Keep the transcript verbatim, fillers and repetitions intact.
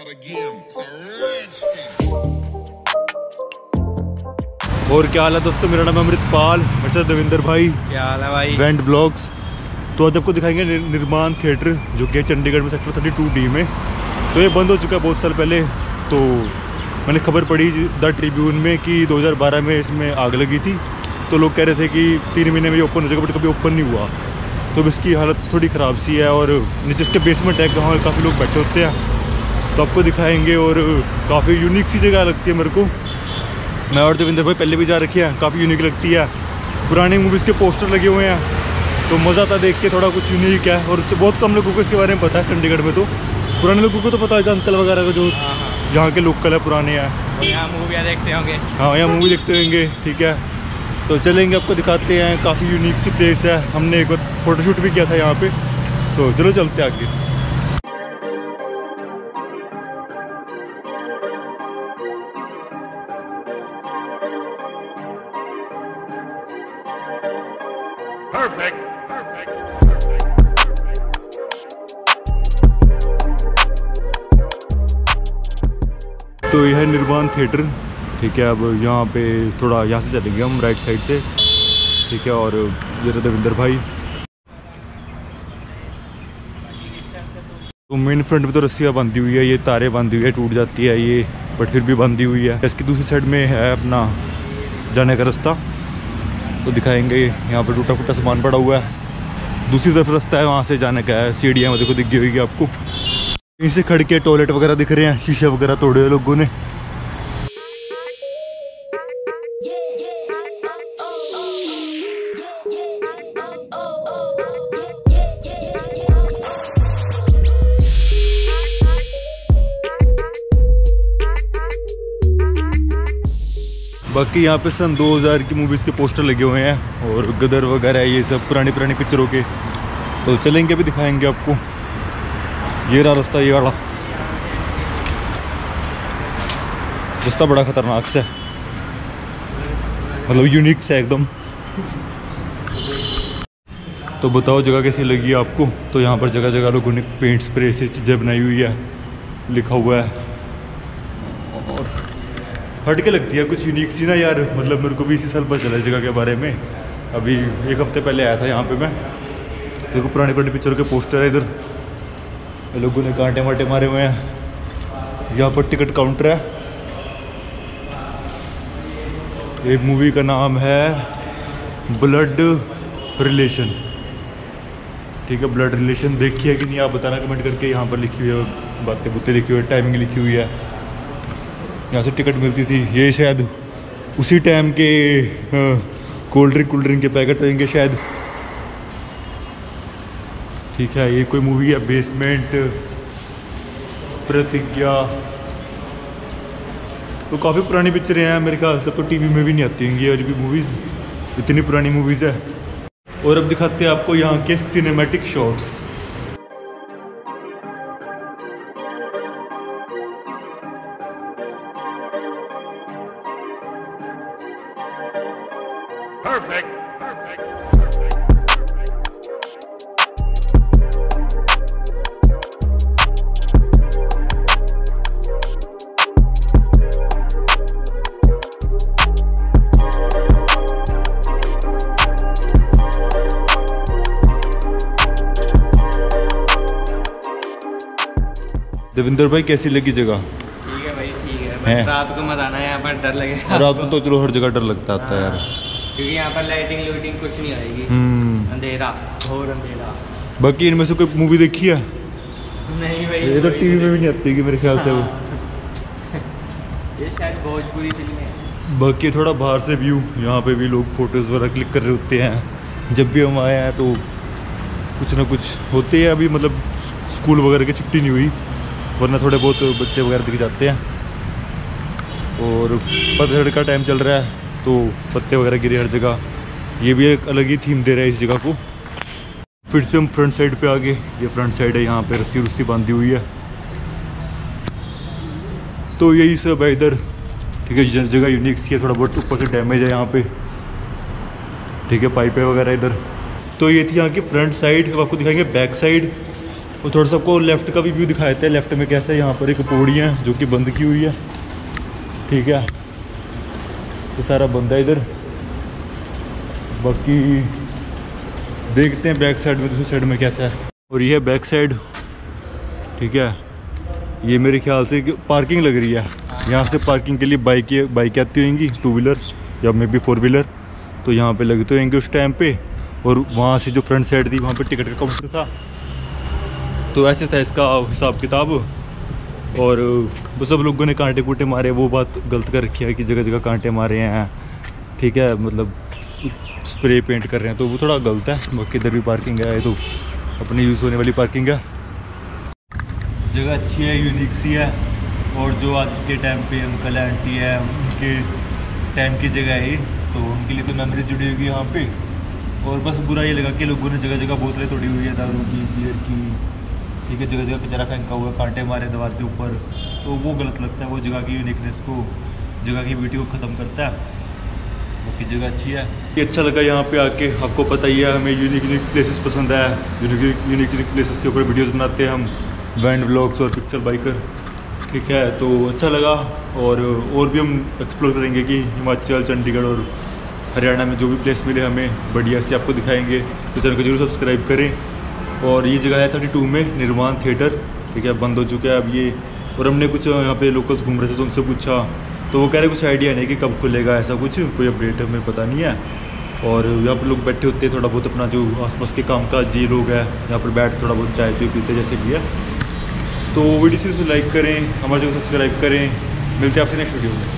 और क्या हाल है दोस्तों, मेरा नाम है अमृतपाल, मेरे साथ देवेंद्र भाई। क्या हाल है भाई? Went blogs. तो आज आपको दिखाएंगे निर्माण थिएटर, जो कि चंडीगढ़ में सेक्टर थर्टी टू डी में। तो ये बंद हो चुका है बहुत साल पहले। तो मैंने खबर पढ़ी द ट्रिब्यून में कि दो हज़ार बारह में इसमें आग लगी थी। तो लोग कह रहे थे कि तीन महीने में ये ओपन हो जाएगा, बट कभी ओपन नहीं हुआ। तो इसकी हालत थोड़ी ख़राब सी है, और नीचे इसके बेसमेंट है, वहाँ काफ़ी लोग बैठे होते हैं। तो आपको दिखाएंगे, और काफ़ी यूनिक सी जगह लगती है मेरे को। मैं और देवेंद्र भाई पहले भी जा रखी है, काफ़ी यूनिक लगती है। पुरानी मूवीज़ के पोस्टर लगे हुए हैं, तो मज़ा आता देख के, थोड़ा कुछ यूनिक है। और बहुत कम लोगों को इसके बारे में पता है चंडीगढ़ में। तो पुराने लोगों को तो पता है, अंकल वगैरह को जो यहाँ के लोकल है, पुराने हैं, यहाँ मूवियाँ देखते होंगे। हाँ, यहाँ मूवी देखते होंगे। ठीक है, तो चलेंगे, आपको दिखाते हैं। काफ़ी यूनिक सी प्लेस है। हमने एक बार फोटोशूट भी किया था यहाँ पे। तो चलो चलते हैं आगे। Perfect. Perfect. तो यह है निर्माण थिएटर। ठीक है, अब यहाँ पे थोड़ा यहाँ से चलेंगे हम राइट साइड से। ठीक है, और ये रहा देवेंद्र भाई। तो मेन फ्रंट में तो रस्सियाँ बांधी हुई है, ये तारें बांधी हुई है, टूट जाती है ये, बट फिर भी बांधी हुई है। इसकी दूसरी साइड में है अपना जाने का रास्ता, तो दिखाएंगे। यहाँ पर टूटा फूटा सामान पड़ा हुआ है। दूसरी तरफ रास्ता है, वहाँ से जाने का है। सीढ़ियाँ देखो दिख गई होगी आपको। यहीं से खड़ के टॉयलेट वगैरह दिख रहे हैं, शीशे वगैरह तोड़े हुए लोगों ने। बाकी यहाँ पे सन दो हज़ार की मूवीज़ के पोस्टर लगे हुए हैं, और गदर वगैरह ये सब पुरानी पुरानी पिक्चरों के। तो चलेंगे, भी दिखाएंगे आपको। ये रहा रास्ता, ये वाला रास्ता बड़ा खतरनाक सा है, मतलब यूनिक सा एकदम। तो बताओ जगह कैसी लगी आपको। तो यहाँ पर जगह जगह लोगों ने पेंट स्प्रे से चीज़ें बनाई हुई है, लिखा हुआ है, और हट के लगती है कुछ यूनिक सी ना यार। मतलब मेरे को भी इसी साल पता चला इस जगह के बारे में। अभी एक हफ्ते पहले आया था यहाँ पे मैं। देखो पुरानी पुरानी पिक्चरों के पोस्टर है इधर, लोगों ने कांटे वाटे मारे हुए हैं। यहाँ पर टिकट काउंटर है। एक मूवी का नाम है ब्लड रिलेशन। ठीक है, ब्लड रिलेशन देखी है कि नहीं आप बताना कमेंट करके। यहाँ पर लिखी हुई है, बातें बुतें लिखी हुई है, टाइमिंग लिखी हुई है। यहाँ से टिकट मिलती थी। ये शायद उसी टाइम के कोल्ड ड्रिंक कोल्ड ड्रिंक के पैकेट रहेंगे शायद। ठीक है, ये कोई मूवी है बेसमेंट, प्रतिज्ञा। तो काफ़ी पुरानी पिक्चरें हैं मेरे ख्याल से। तो टीवी में भी नहीं आती होंगी और भी मूवीज़, इतनी पुरानी मूवीज़ है। और अब दिखाते हैं आपको यहाँ के cinematic shots. Perfect. Perfect. Devendra भाई कैसी लगी जगह? ठीक है भाई, ठीक है, है? बस रात को मत आना, यहाँ पर डर लगेगा। रात को तो चलो हर जगह डर लगता आता है यार, क्योंकि यहाँ पर लाइटिंग लूटिंग कुछ नहीं आएगी। हम्म अंधेरा, घोर अंधेरा। बाकी इनमें से कोई मूवी देखी है? नहीं भाई, ये तो टीवी में भी नहीं आती मेरे ख्याल से वो। ये शायद भोजपुरी फिल्म है। बाकी थोड़ा बाहर से व्यू, यहाँ पे भी लोग फोटोज़ वगैरह क्लिक कर रहे होते हैं। जब भी हम आए हैं तो कुछ ना कुछ होते हैं। अभी मतलब स्कूल वगैरह की छुट्टी नहीं हुई, वरना थोड़े बहुत बच्चे वगैरह दिख जाते हैं। और पतझड़ का टाइम चल रहा है, तो पत्ते वगैरह गिरे हर जगह। ये भी एक अलग ही थीम दे रहा है इस जगह को। फिर से हम फ्रंट साइड पे आ गए। ये फ्रंट साइड है, यहाँ पे रस्सी रुस्सी बांधी हुई है। तो यही सब है इधर। ठीक है, जगह यूनिक सी है, थोड़ा बहुत ऊपर से डैमेज है यहाँ पे। ठीक है, पाइपें वगैरह इधर। तो ये थी यहाँ की फ्रंट साइड। अब आपको दिखाएंगे बैक साइड। और थोड़ा सा आपको लेफ़्ट का भी व्यू दिखाए थे। लेफ़्ट में कैसा है, यहाँ पर एक पौड़ी है जो कि बंद की हुई है, ठीक है, तो सारा बंद है इधर। बाकी देखते हैं बैक साइड में, दूसरी साइड में कैसा है। और ये है बैक साइड, ठीक है। ये मेरे ख्याल से पार्किंग लग रही है, यहाँ से पार्किंग के लिए बाइक बाइक आती होंगी, टू व्हीलर्स या मे बी फोर व्हीलर, तो यहाँ पे लगते होंगे उस टाइम पे। और वहाँ से जो फ्रंट साइड थी वहाँ पे टिकट का काउंटर था, तो ऐसे था इसका हिसाब किताब। और वो सब लोगों ने कांटे कूटे मारे, वो बात गलत कर रखी है कि जगह जगह कांटे मारे हैं, ठीक है, मतलब स्प्रे पेंट कर रहे हैं, तो वो थोड़ा गलत है। बाकी इधर भी पार्किंग है, तो अपने यूज़ होने वाली पार्किंग है। जगह अच्छी है, यूनिक सी है। और जो आज के टाइम पे अंकल आंटी है, उनके टाइम की जगह है, तो उनके लिए तो मेमोरीज जुड़ी होगी यहाँ पे। और बस बुरा ये लगा कि लोगों ने जगह जगह बोतलें तोड़ी हुई है दारू की, बियर की, ठीक है, जगह जगह कचरा फेंका हुआ है, कांटे मारे दीवार के ऊपर, तो वो गलत लगता है। वो जगह की यूनिकनेस को, जगह की ब्यूटी को ख़त्म करता है। बाकी जगह अच्छी है, ये अच्छा लगा यहाँ पे आके। आपको पता ही है हमें यूनिक यूनिक प्लेसेस पसंद है, यूनिक यूनिक यूनिक प्लेसेस के ऊपर वीडियोस बनाते हैं हम, बैंड व्लॉग्स और पिक्चर बाइकर, ठीक है, तो अच्छा लगा। और और भी हम एक्सप्लोर करेंगे कि हिमाचल, चंडीगढ़ और हरियाणा में जो भी प्लेस मिले हमें बढ़िया से आपको दिखाएंगे, तो चैनल को जरूर सब्सक्राइब करें। और ये जगह है थर्टी टू में निर्माण थिएटर, ठीक है, बंद हो चुका है अब ये। और हमने कुछ यहाँ पे लोकल्स घूम रहे थे तो उनसे पूछा, तो वो कह रहे कुछ आइडिया नहीं कि कब खुलेगा, ऐसा कुछ कोई अपडेट हमें पता नहीं है। और यहाँ पर लोग बैठे होते हैं, थोड़ा बहुत अपना जो आसपास के काम काज ये लोग हैं यहाँ पर बैठ थोड़ा बहुत चाय चुय पीते जैसे भी है। तो वीडियो से लाइक करें, हमारे चैनल को सब्सक्राइब करें। मिलते हैं आपसे नेक्स्ट वीडियो में।